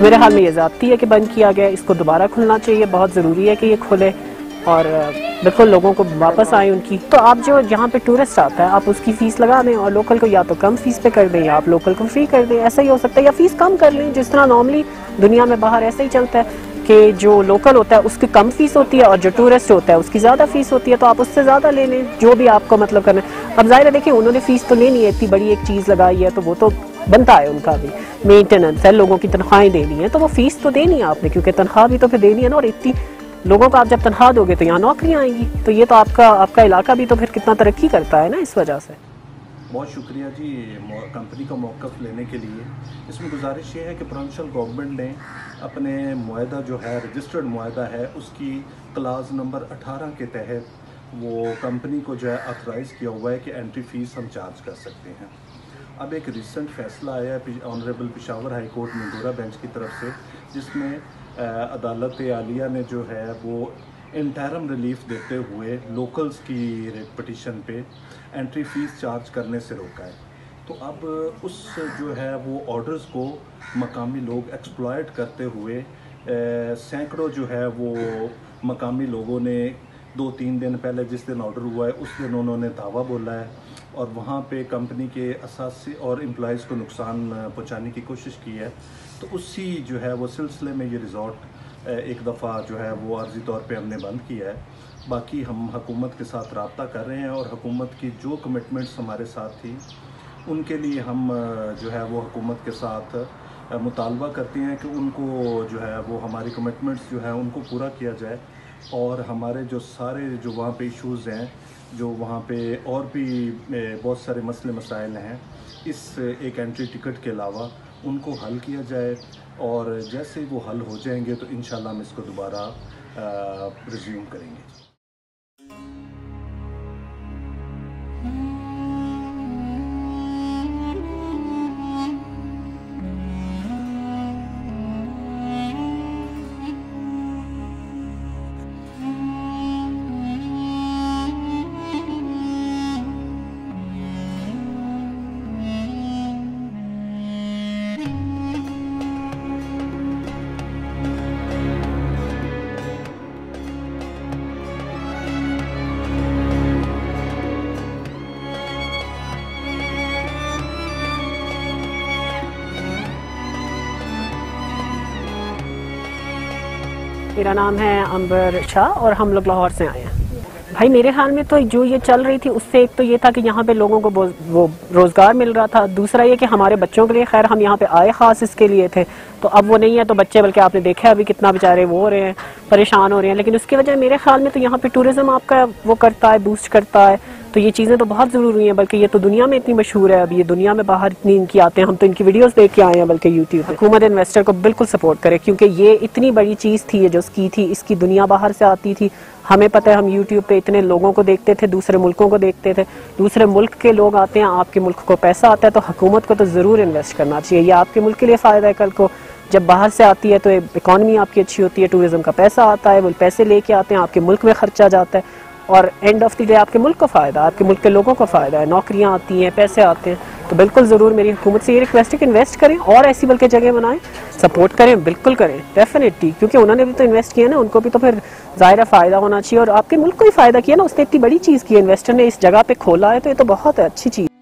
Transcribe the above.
मेरे हाल में ये ज़्यादती है कि बंद किया गया, इसको दोबारा खुलना चाहिए, बहुत ज़रूरी है कि ये खुले और बिल्कुल लोगों को वापस आए उनकी। तो आप जो यहाँ पे टूरिस्ट आता है आप उसकी फ़ीस लगा दें और लोकल को या तो कम फ़ीस पे कर दें या आप लोकल को फ्री कर दें, ऐसा ही हो सकता है, या फ़ीस कम कर लें जिस तरह नॉर्मली दुनिया में बाहर ऐसा ही चलता है कि जो लोकल होता है उसकी कम फीस होती है और जो टूरिस्ट होता है उसकी ज़्यादा फीस होती है, तो आप उससे ज़्यादा ले लें जो भी आपको मतलब करना है। अब जाहिर है देखिए उन्होंने फ़ीस तो लेनी है, इतनी बड़ी एक चीज़ लगाई है तो वो तो बनता है, उनका भी मेंटेनेंस है, लोगों की तनख्वाहें देनी है तो वो फ़ीस तो देनी है आपने, क्योंकि तनख्वाह भी तो फिर देनी है ना, और इतनी लोगों को आप जब तनख्वाह दोगे तो यहाँ नौकरियाँ आएंगी, तो ये तो आपका इलाका भी तो फिर कितना तरक्की करता है ना इस वजह से। बहुत शुक्रिया जी कंपनी का मौक़िफ़ लेने के लिए। इसमें गुजारिश ये है कि प्रोविंशियल गवर्नमेंट ने अपने मुआहदा जो है रजिस्टर्ड मुआहदा है उसकी क्लास नंबर 18 के तहत वो कंपनी को जो है ऑथराइज़ किया हुआ है कि एंट्री फ़ीस हम चार्ज कर सकते हैं। अब एक रिसेंट फैसला आया है ऑनरेबल पेशावर हाई कोर्ट मंदूरा बेंच की तरफ से, जिसमें अदालत आलिया ने जो है वो इंटरम रिलीफ देते हुए लोकल्स की पटिशन पे एंट्री फ़ीस चार्ज करने से रोका है। तो अब उस जो है वो ऑर्डर्स को मकामी लोग एक्सप्लॉयट करते हुए सैकड़ों जो है वो मकामी लोगों ने 2-3 दिन पहले जिस दिन ऑर्डर हुआ है उस दिन उन्होंने दावा बोला है और वहाँ पे कंपनी के असासी और एम्प्लॉइज़ को नुकसान पहुँचाने की कोशिश की है। तो उसी जो है वो सिलसिले में ये रिज़ॉर्ट एक दफ़ा जो है वो अर्जी तौर पे हमने बंद किया है। बाकी हम हुकूमत के साथ रब्ता कर रहे हैं और हुकूमत की जो कमिटमेंट्स हमारे साथ थी उनके लिए हम जो है वो हुकूमत के साथ मुतालबा करते हैं कि उनको जो है वो हमारी कमिटमेंट्स जो है उनको पूरा किया जाए और हमारे जो सारे जो वहाँ पे इश्यूज़ हैं, जो वहाँ पे और भी बहुत सारे मसले मसाइल हैं, इस एक एंट्री टिकट के अलावा उनको हल किया जाए और जैसे ही वो हल हो जाएंगे तो इंशाल्लाह हम इसको दोबारा रिज्यूम करेंगे। मेरा नाम है अंबर शाह और हम लोग लाहौर से आए हैं। भाई मेरे ख्याल में तो जो ये चल रही थी उससे एक तो ये था कि यहाँ पे लोगों को वो रोज़गार मिल रहा था, दूसरा ये कि हमारे बच्चों के लिए, खैर हम यहाँ पे आए ख़ास इसके लिए थे, तो अब वो नहीं है तो बच्चे, बल्कि आपने देखा अभी कितना बेचारे वो हो रहे हैं, परेशान हो रहे हैं। लेकिन उसकी वजह मेरे ख्याल में तो यहाँ पे टूरिज़्म आपका वो करता है, बूस्ट करता है, तो ये चीज़ें तो बहुत ज़रूरी हैं, बल्कि ये तो दुनिया में इतनी मशहूर है, अभी ये दुनिया में बाहर इतनी इनकी आते हैं, हम तो इनकी वीडियोस देख के आए हैं बल्कि यूट्यूब पे। हुकूमत इन्वेस्टर को बिल्कुल सपोर्ट करे क्योंकि ये इतनी बड़ी चीज़ थी, ये जो की थी, इसकी दुनिया बाहर से आती थी। हमें पता है, हम यूट्यूब पे इतने लोगों को देखते थे, दूसरे मुल्कों को देखते थे, दूसरे मुल्क के लोग आते हैं, आपके मुल्क को पैसा आता है, तो हुकूमत को तो ज़रूर इन्वेस्ट करना चाहिए। ये आपके मुल्क के लिए फ़ायदा है, कल को जब बाहर से आती है तो इकॉनमी आपकी अच्छी होती है, टूरिज़्म का पैसा आता है, वो पैसे लेके आते हैं, आपके मुल्क में खर्चा जाता है और एंड ऑफ द डे आपके मुल्क को फ़ायदा, आपके मुल्क के लोगों को फ़ायदा है, नौकरियां आती हैं, पैसे आते हैं। तो बिल्कुल ज़रूर मेरी हुकूमत से ये रिक्वेस्ट है कि इन्वेस्ट करें और ऐसी बल्कि जगह बनाएं, सपोर्ट करें, बिल्कुल करें डेफिनेटली, क्योंकि उन्होंने भी तो इन्वेस्ट किया ना, उनको भी तो फिर ज़ाहिर फ़ायदा होना चाहिए और आपके मुल्क को ही फ़ायदा किया ना, उसने इतनी बड़ी चीज़ की, इन्वेस्टर ने इस जगह पर खोला है, तो ये तो बहुत है अच्छी चीज़।